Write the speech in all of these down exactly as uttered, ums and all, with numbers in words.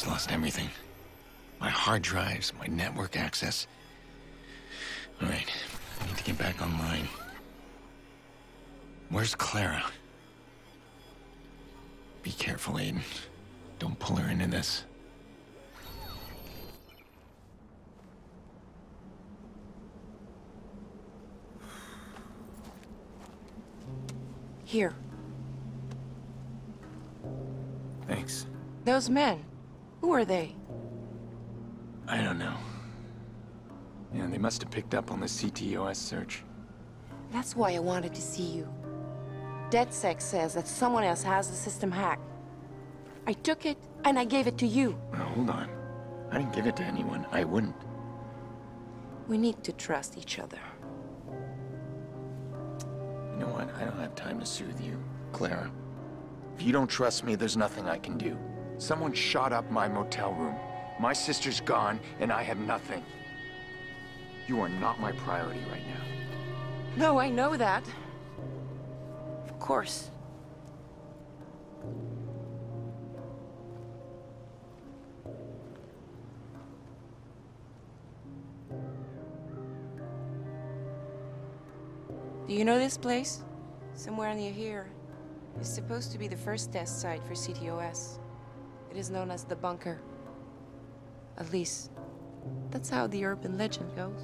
just lost everything. My hard drives, my network access. All right, I need to get back online. Where's Clara? Be careful, Aiden. Don't pull her into this. Here. Thanks. Those men, who are they? I don't know. Yeah, they must have picked up on the C T O S search. That's why I wanted to see you. DedSec says that someone else has the system hacked. I took it, and I gave it to you. Now, hold on. I didn't give it to anyone. I wouldn't. We need to trust each other. You know what? I don't have time to soothe you, Clara. If you don't trust me, there's nothing I can do. Someone shot up my motel room. My sister's gone, and I have nothing. You are not my priority right now. No, I know that. Of course. Do you know this place? Somewhere near here. It's supposed to be the first test site for C T O S. It is known as the Bunker. At least, that's how the urban legend goes.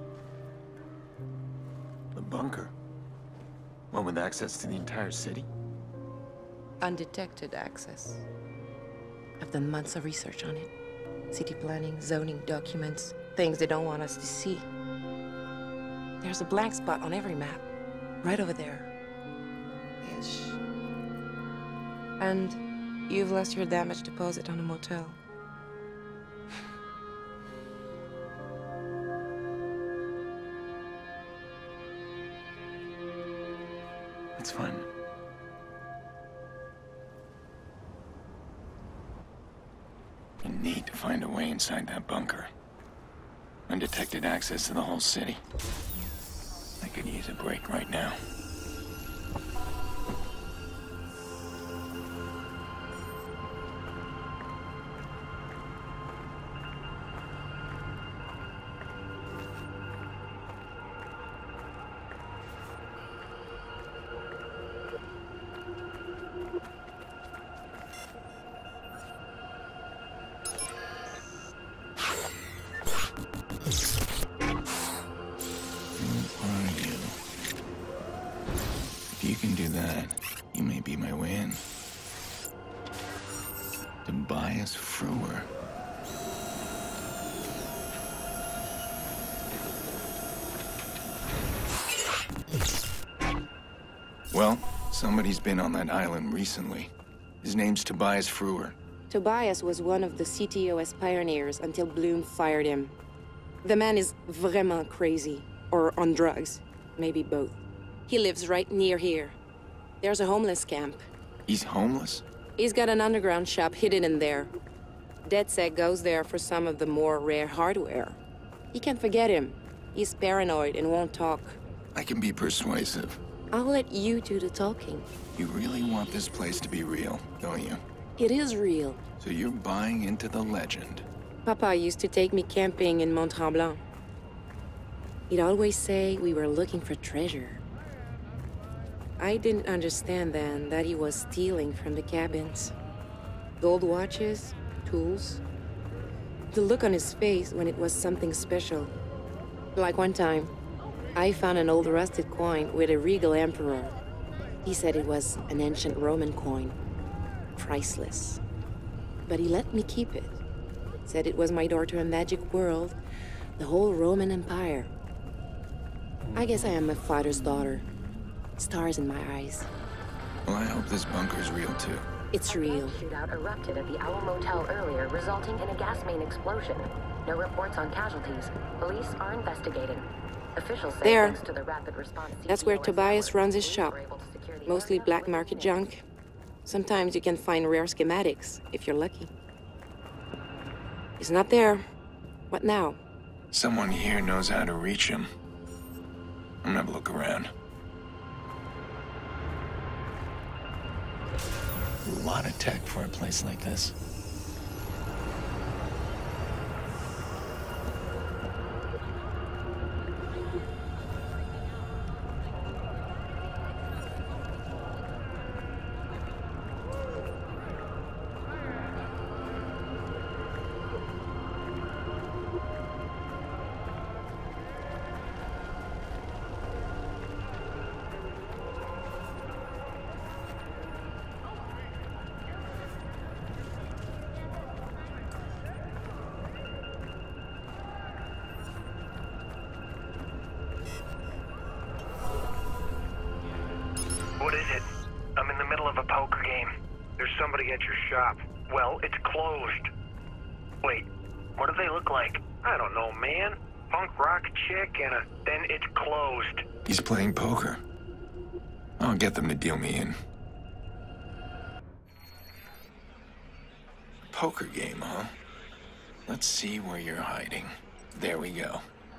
The bunker? One with access to the entire city? Undetected access. I've done months of research on it. City planning, zoning documents, things they don't want us to see. There's a blank spot on every map. Right over there. Ish. And you've lost your damage deposit on a motel. It's fine. We need to find a way inside that bunker. Undetected access to the whole city. I could use a break right now. You can do that. You may be my way in. Tobias Frewer. Well, somebody's been on that island recently. His name's Tobias Frewer. Tobias was one of the C T O S pioneers until Bloom fired him. The man is vraiment crazy. Or on drugs. Maybe both. He lives right near here. There's a homeless camp. He's homeless? He's got an underground shop hidden in there. DedSec goes there for some of the more rare hardware. You can't forget him. He's paranoid and won't talk. I can be persuasive. I'll let you do the talking. You really want this place to be real, don't you? It is real. So you're buying into the legend. Papa used to take me camping in Mont Tremblant. He'd always say we were looking for treasure. I didn't understand then that he was stealing from the cabins. Gold watches, tools. The look on his face when it was something special. Like one time, I found an old rusted coin with a regal emperor. He said it was an ancient Roman coin. Priceless. But he let me keep it. Said it was my door to a magic world, the whole Roman Empire. I guess I am my father's daughter. Stars in my eyes. Well, I hope this bunker's real, too. It's real. Shootout erupted at the Owl Motel earlier, resulting in a gas main explosion. No reports on casualties. Police are investigating. Officials say There. thanks to the rapid response That's where C T O S Tobias network, runs his police shop. were able to secure the Mostly area black without market incident. junk. Sometimes you can find rare schematics, if you're lucky. He's not there. What now? Someone here knows how to reach him. I'm gonna have a look around. A lot of tech for a place like this. What is it? I'm in the middle of a poker game. There's somebody at your shop. Well, it's closed. Wait, what do they look like? I don't know, man. Punk rock chick and a... Then it's closed. He's playing poker. I'll get them to deal me in. Poker game, huh? Let's see where you're hiding. There we go.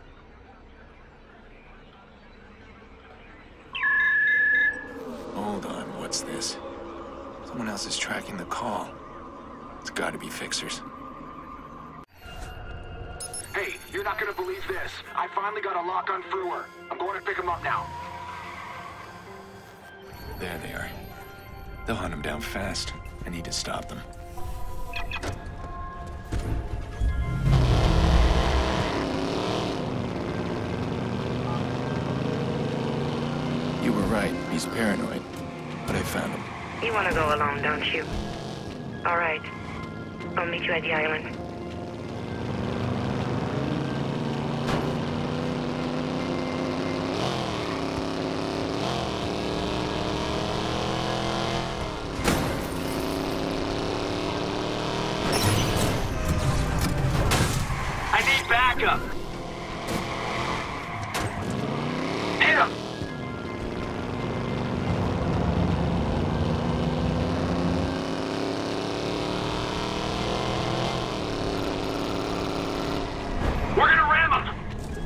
Hold on, what's this? Someone else is tracking the call. It's gotta be fixers. Hey, you're not gonna believe this. I finally got a lock on Frewer. I'm going to pick him up now. There they are. They'll hunt him down fast. I need to stop them. You were right. He's paranoid. But I found him. You want to go alone, don't you? All right. I'll meet you at the island. I need backup. Hit him. We're gonna ram him!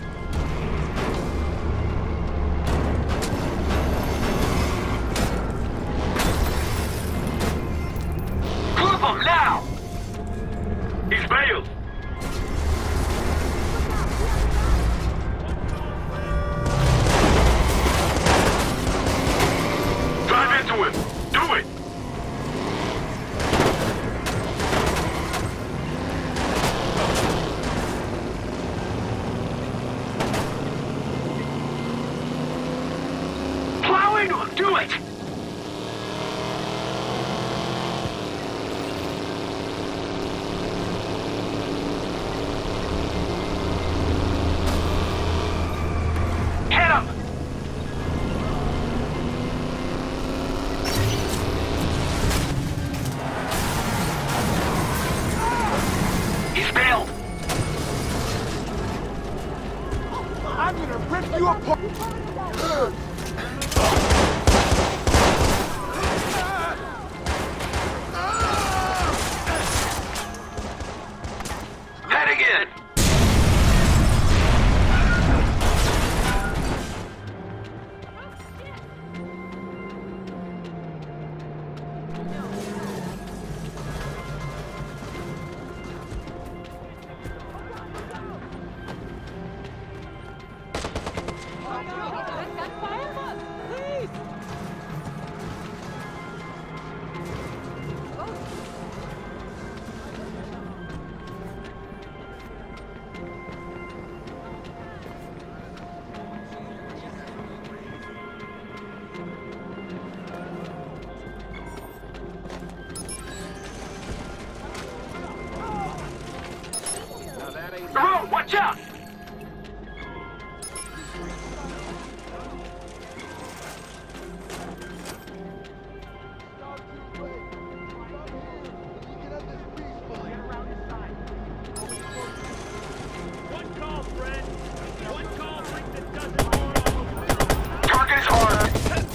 Clip him now! He's bailed! Drive into him! Do it! Do it! Hit him! He's bailed! I'm gonna rip you apart! Again. The road, watch out! One call, friend. One call like that doesn't. Target is hard.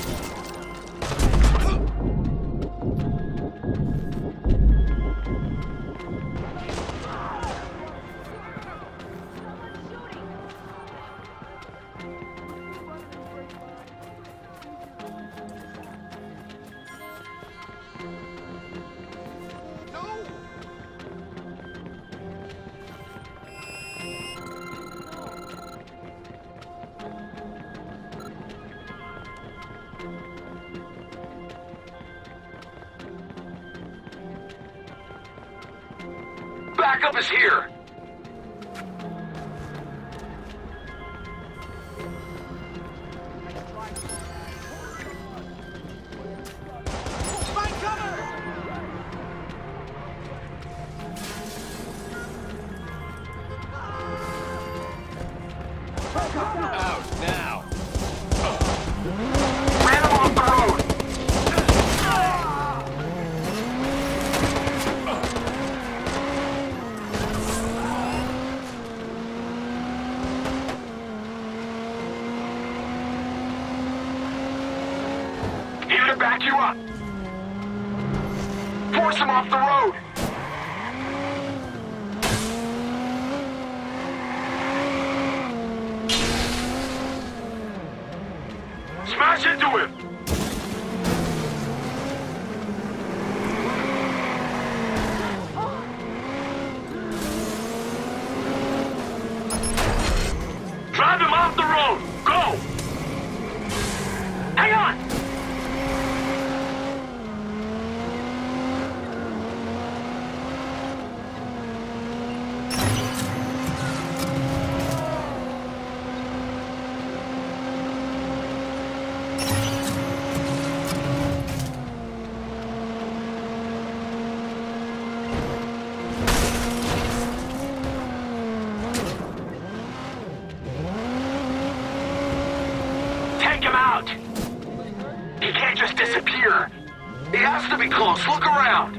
Backup is here! Find cover! Ran him off the road! you up! Force him off the road! Smash into him! Drive him off the road! Go! Hang on! Take him out! He can't just disappear. He has to be close. Look around.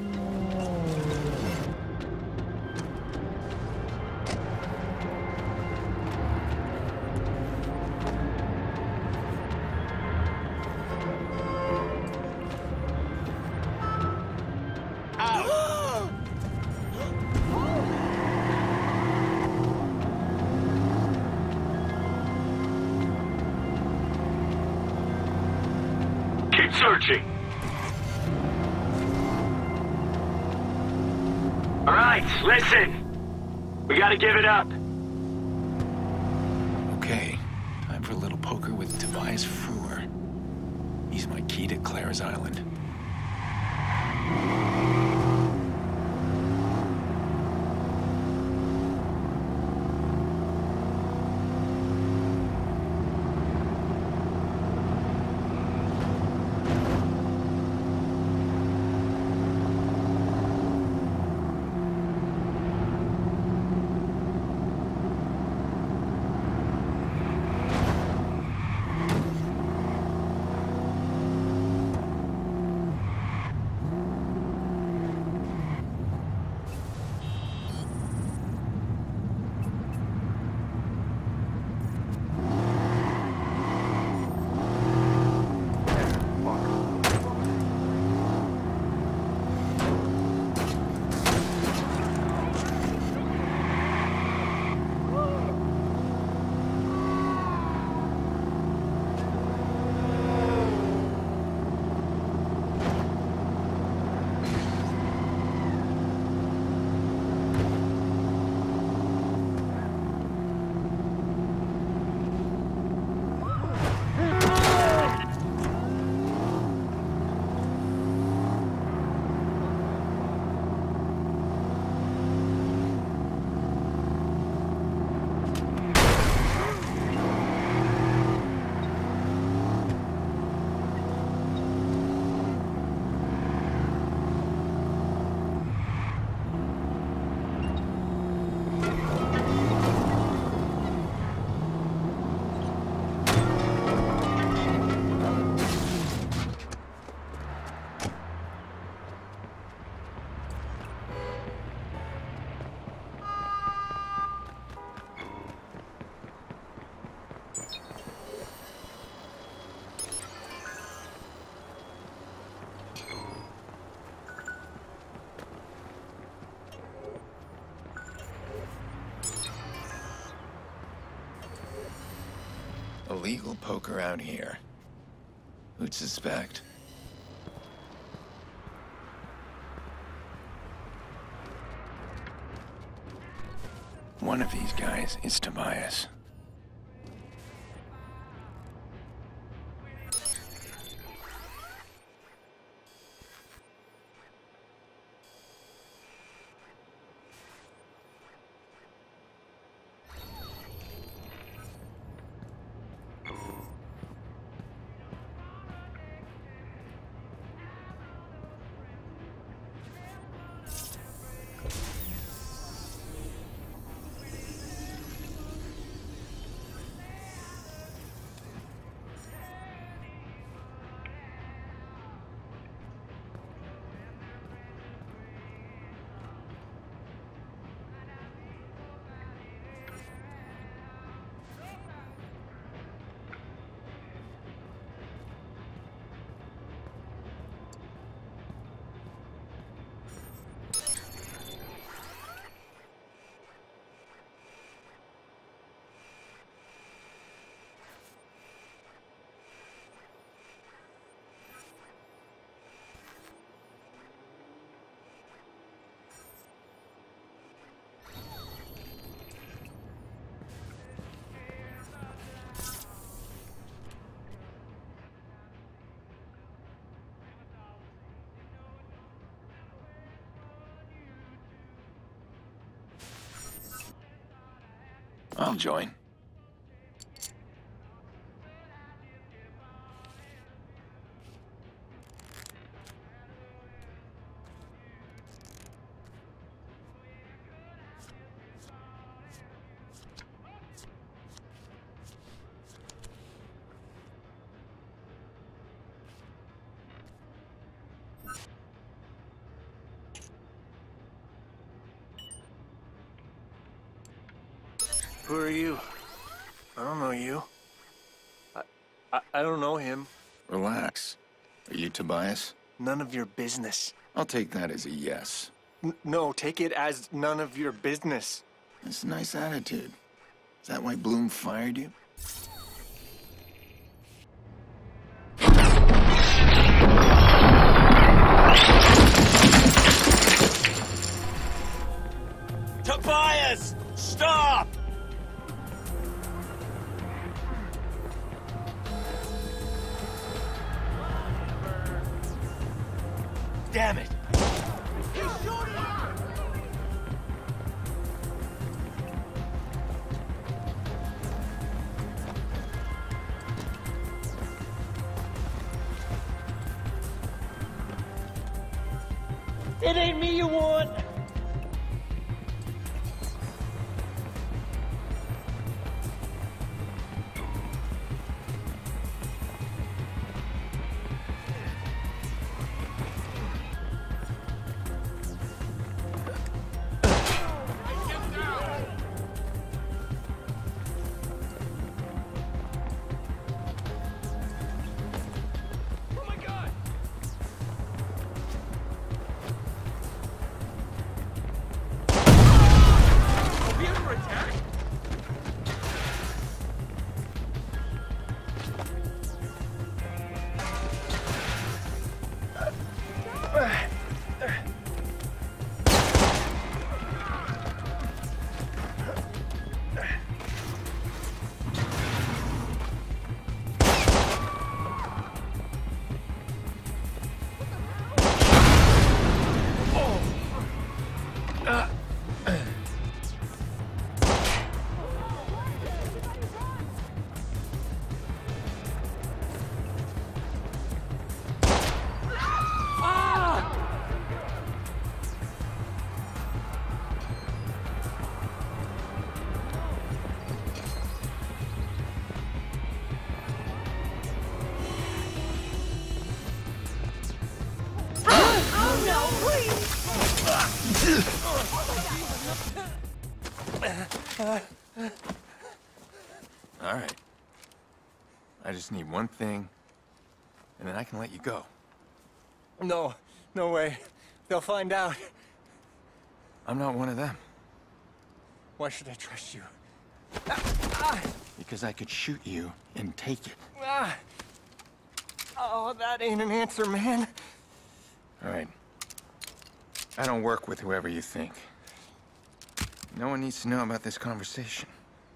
Keep searching. All right, listen. We gotta give it up. Okay, time for a little poker with Tobias Frewer. He's my key to Clara's Island. Illegal poker out here. Who'd suspect? One of these guys is Tobias. I'll join. Who are you? I don't know you. I, I, I don't know him. Relax. Are you Tobias? None of your business. I'll take that as a yes. N no, take it as none of your business. That's a nice attitude. Is that why Bloom fired you? Tobias! Stop! Damn it! It ain't me you want! All right. I just need one thing, and then I can let you go. No, no way. They'll find out. I'm not one of them. Why should I trust you? Because I could shoot you and take it. Ah. Oh, that ain't an answer, man. All right. I don't work with whoever you think. No one needs to know about this conversation.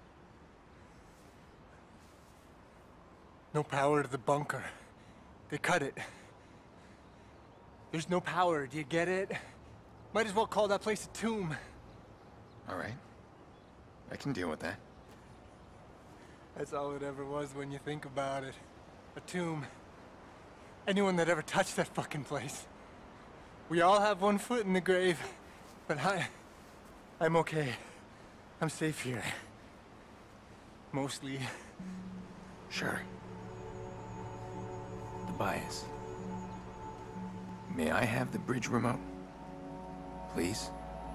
No power to the bunker. They cut it. There's no power, do you get it? Might as well call that place a tomb. All right. I can deal with that. That's all it ever was when you think about it. A tomb. Anyone that ever touched that fucking place. We all have one foot in the grave, but I... I'm okay. I'm safe here. Mostly. Sure. Tobias. May I have the bridge remote? Please?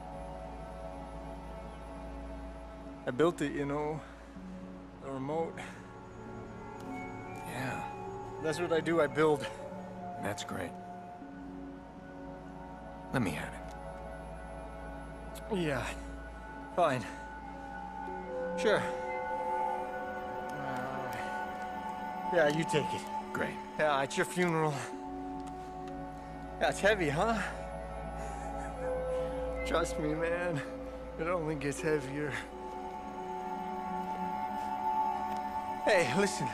I built it, you know. The remote. Yeah, That's what I do, I build. that's great. Let me have it. Yeah. Fine. Sure. Uh, yeah, you take it. Great. Yeah, it's your funeral. Yeah, it's heavy, huh? Trust me, man. It only gets heavier. Hey, listen.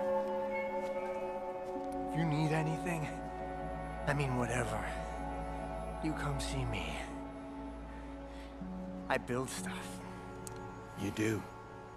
If you need anything, I mean whatever, you come see me. I build stuff. You do.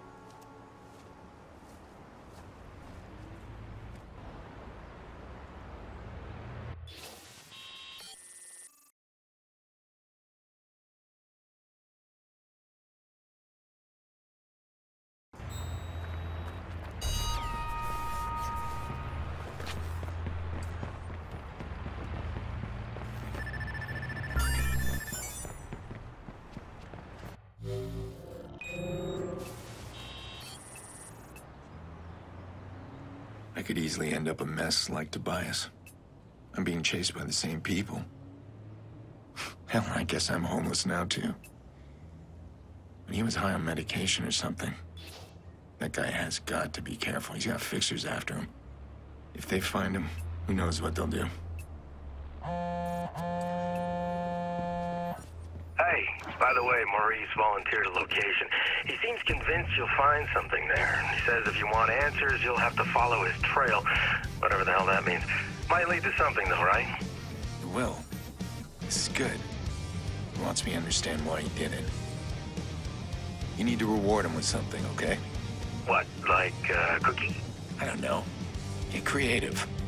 I could easily end up a mess like Tobias. I'm being chased by the same people. Hell, I guess I'm homeless now, too. But he was high on medication or something. That guy has got to be careful. He's got fixers after him. If they find him, who knows what they'll do. Hey, by the way, Maurice volunteered a location. He seems convinced you'll find something there. He says if you want answers, you'll have to follow his trail. Whatever the hell that means. Might lead to something, though, right? It will. This is good. He wants me to understand why he did it. You need to reward him with something, okay? What, like uh, a cookie? I don't know. Get creative.